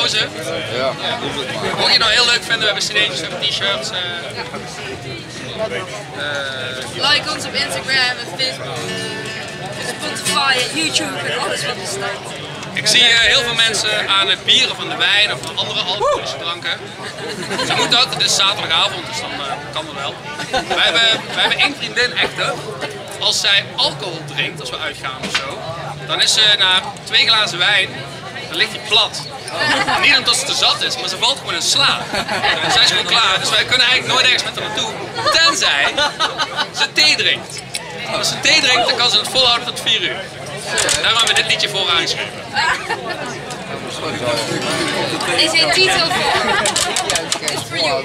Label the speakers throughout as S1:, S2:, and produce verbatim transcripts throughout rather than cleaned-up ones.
S1: pauze.
S2: Ja.
S1: Mocht je het nou heel leuk vinden, we hebben cd'tjes, we hebben t-shirts. Uh, uh,
S3: like ons op Instagram en Facebook, uh, Spotify en YouTube en alles wat er staat.
S1: Ik zie uh, heel veel mensen aan het bieren van de wijn of van andere alcoholische dranken. Ze moeten ook, het is zaterdagavond, dus dan uh, kan dat wel. Wij hebben, wij hebben één vriendin echter. Als zij alcohol drinkt, als we uitgaan of zo, dan is ze na twee glazen wijn, dan ligt hij plat. En niet omdat ze te zat is, maar ze valt gewoon in slaap. En zij is gewoon klaar, dus wij kunnen eigenlijk nooit ergens met haar naartoe, tenzij ze thee drinkt. En als ze thee drinkt, dan kan ze het volhouden tot vier uur. Daar hebben we dit liedje voor aangeschreven.
S3: Is het titel voor? It's for you.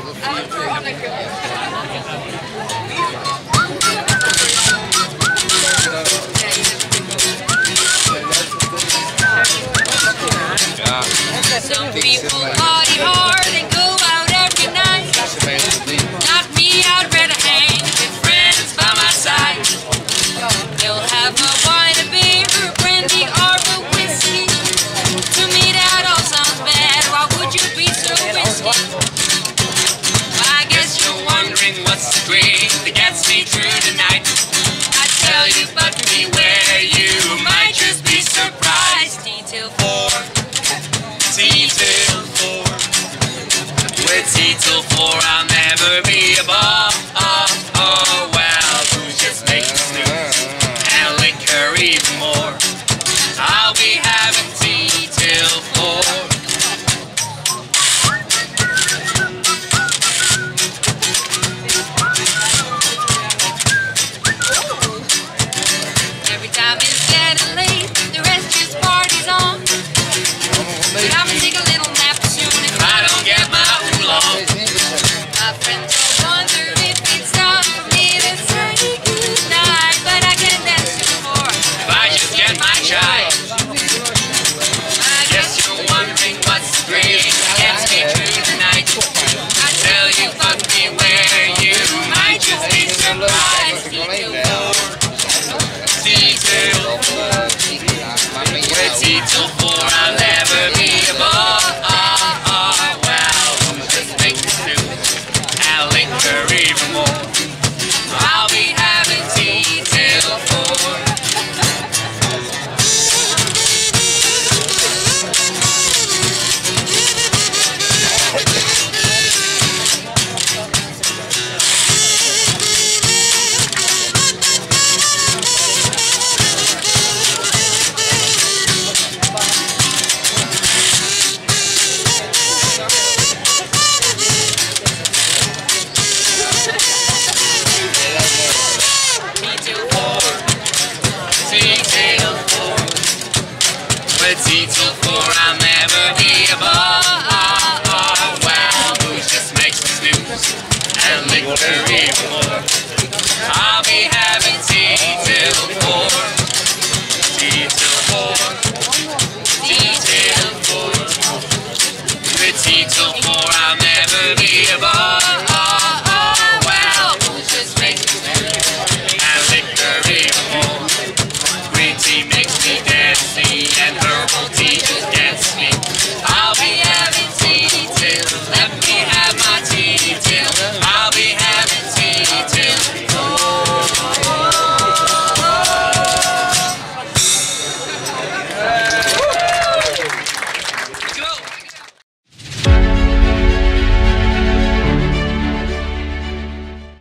S3: Some people party hard and go out every night. Not me, I'd rather hang with friends by my side. They'll have a wine, a beer, brandy, or a whiskey. To me that all sounds bad, why would you be so risky? I guess you're wondering what's the drink that gets me through the night. I tell you, but beware, you might just be surprised. Detail four. T till four. With T till four, I'll never be above. Oh, oh, well, who's just making snooze and liquor even more? I'll be having T till four. Every time it's getting late, the rest just parties on. But I'm gonna take a little nap soon if I don't get my oolong. My friends will wonder if it's time for me to say goodnight, but I can dance to four if I just get my chai. I guess you're wondering what's the drink that gets me through the night. I tell you, but beware, you might just be surprised. T till four, T till four, with T till four, I'll never be above. Oh, oh, well, who's just making snooze and liquor even more? I'll be having T till four. T till four, I'll never be above. Oh, oh, well, who's just makes me snooze and liquor even more?